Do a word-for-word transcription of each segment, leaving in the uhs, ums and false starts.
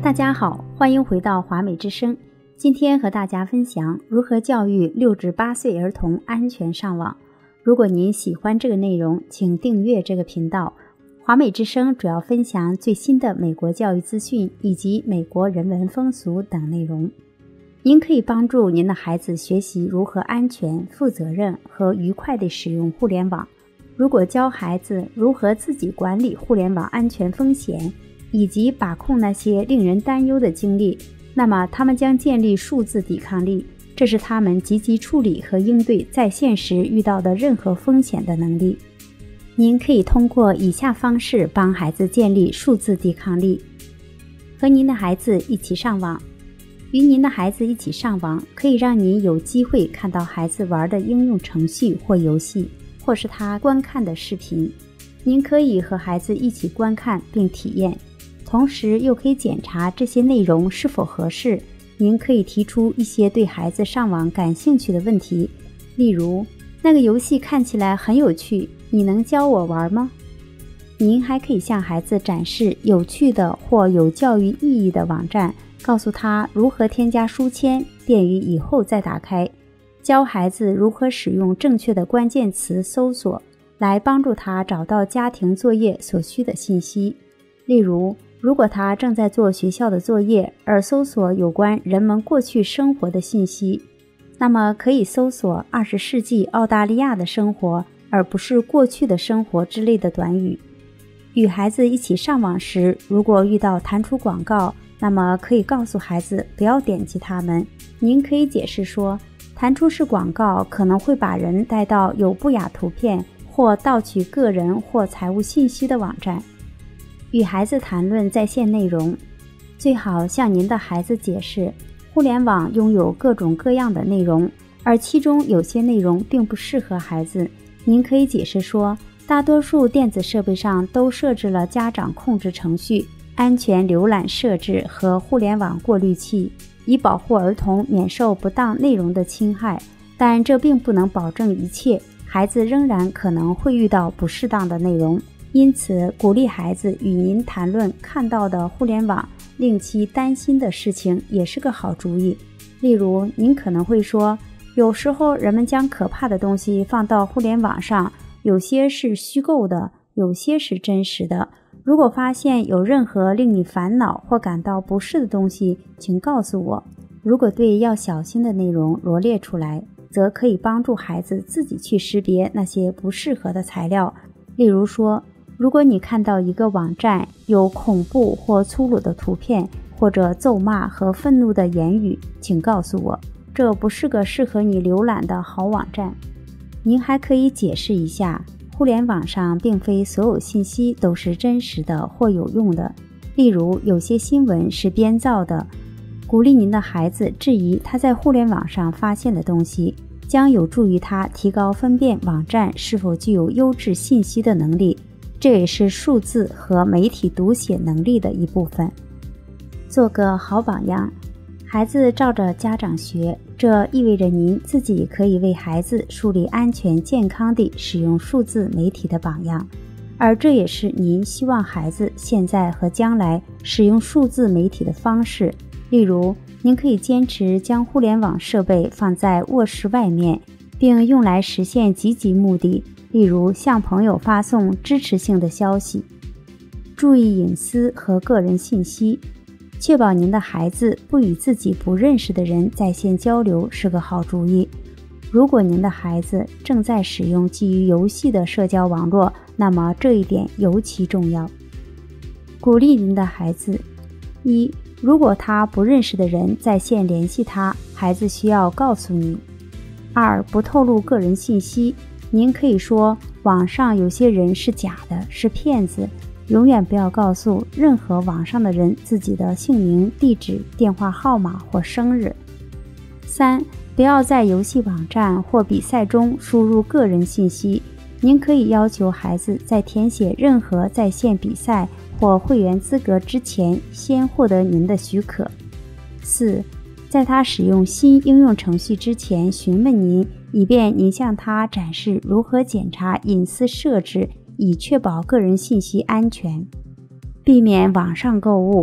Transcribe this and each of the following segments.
大家好，欢迎回到华美之声。今天和大家分享如何教育六至八岁儿童安全上网。如果您喜欢这个内容，请订阅这个频道。华美之声主要分享最新的美国教育资讯以及美国人文风俗等内容。您可以帮助您的孩子学习如何安全、负责任和愉快地使用互联网。如果教孩子如何自己管理互联网安全风险，以及把控那些令人担忧的经历，那么他们将建立数字抵抗力，这是他们积极处理和应对在现实遇到的任何风险的能力。您可以通过以下方式帮孩子建立数字抵抗力：和您的孩子一起上网。与您的孩子一起上网，可以让您有机会看到孩子玩的应用程序或游戏，或是他观看的视频。您可以和孩子一起观看并体验，同时又可以检查这些内容是否合适。您可以提出一些对孩子上网感兴趣的问题，例如，那个游戏看起来很有趣，你能教我玩吗？您还可以向孩子展示有趣的或有教育意义的网站，告诉他如何添加书签，便于以后再打开。教孩子如何使用正确的关键词搜索，来帮助他找到家庭作业所需的信息。例如，如果他正在做学校的作业，而搜索有关人们过去生活的信息，那么可以搜索二十世纪澳大利亚的生活，而不是过去的生活之类的短语。与孩子一起上网时，如果遇到弹出广告，那么可以告诉孩子不要点击它们。您可以解释说，弹出式广告可能会把人带到有不雅图片或盗取个人或财务信息的网站。与孩子谈论在线内容，最好向您的孩子解释，互联网拥有各种各样的内容，而其中有些内容并不适合孩子。您可以解释说，大多数电子设备上都设置了家长控制程序、安全浏览设置和互联网过滤器，以保护儿童免受不当内容的侵害，但这并不能保证一切，孩子仍然可能会遇到不适当的内容。因此，鼓励孩子与您谈论看到的互联网令其担心的事情也是个好主意。例如，您可能会说，有时候人们将可怕的东西放到互联网上，有些是虚构的，有些是真实的。如果发现有任何令你烦恼或感到不适的东西，请告诉我。如果对要小心的内容罗列出来，则可以帮助孩子自己去识别那些不适合的材料。例如说，如果你看到一个网站有恐怖或粗鲁的图片，或者咒骂和愤怒的言语，请告诉我，这不是个适合你浏览的好网站。您还可以解释一下，互联网上并非所有信息都是真实的或有用的，例如有些新闻是编造的。鼓励您的孩子质疑他在互联网上发现的东西，将有助于他提高分辨网站是否具有优质信息的能力，这也是数字和媒体读写能力的一部分。做个好榜样，孩子照着家长学，这意味着您自己可以为孩子树立安全健康地使用数字媒体的榜样，而这也是您希望孩子现在和将来使用数字媒体的方式。例如，您可以坚持将互联网设备放在卧室外面，并用来实现积极目的，例如向朋友发送支持性的消息。注意隐私和个人信息，确保您的孩子不与自己不认识的人在线交流是个好主意。如果您的孩子正在使用基于游戏的社交网络，那么这一点尤其重要。鼓励您的孩子：一、如果他不认识的人在线联系他，孩子需要告诉你。二、不透露个人信息。您可以说，网上有些人是假的，是骗子，永远不要告诉任何网上的人自己的姓名、地址、电话号码或生日。三、不要在游戏网站或比赛中输入个人信息。您可以要求孩子在填写任何在线比赛或会员资格之前，先获得您的许可。四、在他使用新应用程序之前询问您，以便您向他展示如何检查隐私设置，以确保个人信息安全。避免网上购物。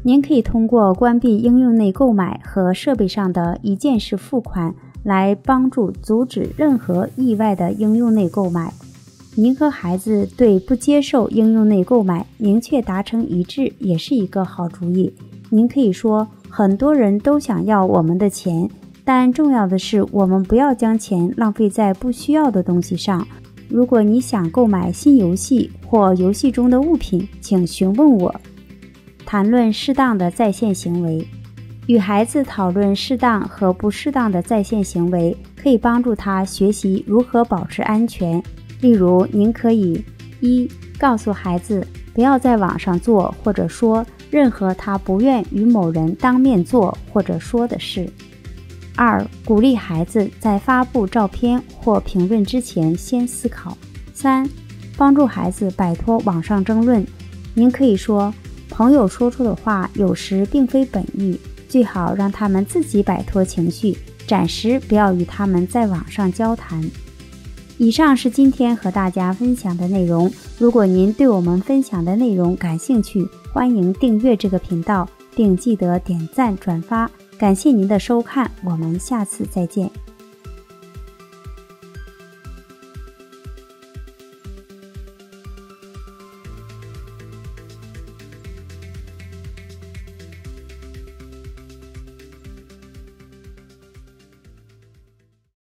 您可以通过关闭应用内购买和设备上的一键式付款来帮助阻止任何意外的应用内购买。您和孩子对不接受应用内购买明确达成一致也是一个好主意。您可以说，很多人都想要我们的钱，但重要的是我们不要将钱浪费在不需要的东西上。如果你想购买新游戏或游戏中的物品，请询问我。谈论适当的在线行为。与孩子讨论适当和不适当的在线行为，可以帮助他学习如何保持安全。例如，您可以一告诉孩子不要在网上做或者说任何他不愿与某人当面做或者说的事。二鼓励孩子在发布照片或评论之前先思考。三帮助孩子摆脱网上争论。您可以说，朋友说出的话有时并非本意，最好让他们自己摆脱情绪，暂时不要与他们在网上交谈。以上是今天和大家分享的内容。如果您对我们分享的内容感兴趣，欢迎订阅这个频道，并记得点赞转发。感谢您的收看，我们下次再见。